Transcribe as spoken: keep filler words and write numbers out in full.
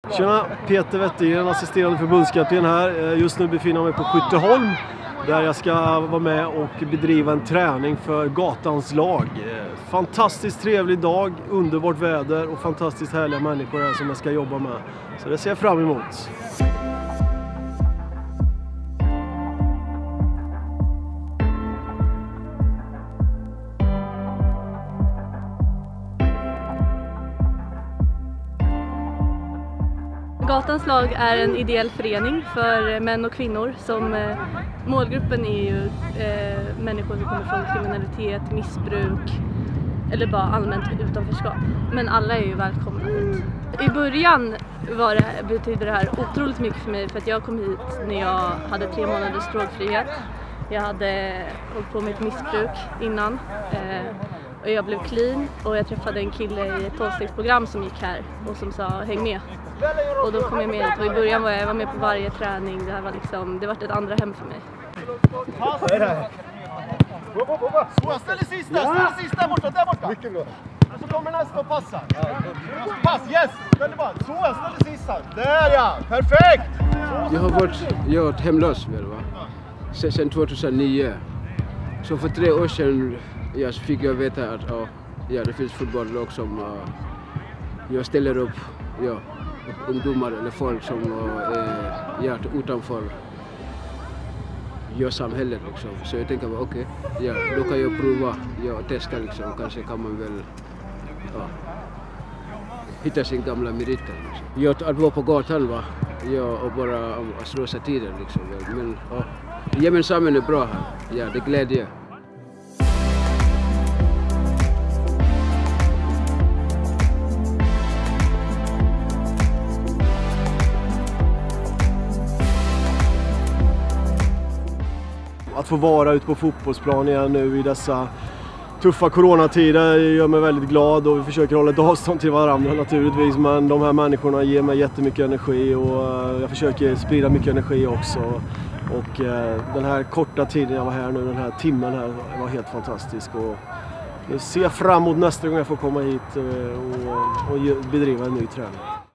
Tjena, Peter Wettergren, assisterande förbundskapten här. Just nu befinner jag mig på Skytteholm där jag ska vara med och bedriva en träning för gatans lag. Fantastiskt trevlig dag, underbart väder och fantastiskt härliga människor här som jag ska jobba med. Så det ser jag fram emot. Gatans lag är en ideell förening för män och kvinnor som eh, målgruppen är ju eh, människor som kommer från kriminalitet, missbruk eller bara allmänt utanförskap. Men alla är ju välkomna hit. I början var det, betyder det här otroligt mycket för mig för att jag kom hit när jag hade tre månaders drogfrihet. Jag hade hållit på med ett missbruk innan. Eh, Och jag blev clean och jag träffade en kille i ett tolvstegsprogram som gick här och som sa häng med. Och då kom jag med hit och i början var jag, jag var med på varje träning. Det här var liksom, det var ett andra hem för mig. Så, ställ det sista, ställ det sista borta, där borta. Mycket bra. Så kommer nästa och passar. Pass, yes! Väldigt bra. Så, ställ det sista. Där ja, perfekt! Jag har varit, jag har varit hemlös väl, va? Sen tjugohundranio. Så för tre år sedan ja, så fick jag veta att ja, ja, det finns fotbollslag som uh, jag ställer upp ja, ungdomar eller folk som uh, är ja, utanför ja, samhället. Liksom. Så jag tänker okej, okay, ja, då kan jag prova ja, och testa. Liksom. Kanske kan man väl ja, hitta sin gamla meriter. Liksom. Ja, att vara på gatan va? Ja, och bara uh, slösa tiden. Liksom. Men ja, gemensamma är bra här. Ja, det glädjer. Att få vara ute på fotbollsplan igen nu i dessa tuffa coronatider gör mig väldigt glad och vi försöker hålla ett avstånd till varandra naturligtvis, men de här människorna ger mig jättemycket energi och jag försöker sprida mycket energi också. Och den här korta tiden jag var här nu, den här timmen här, var helt fantastisk och nu ser jag fram emot nästa gång jag får komma hit och, och bedriva en ny träning.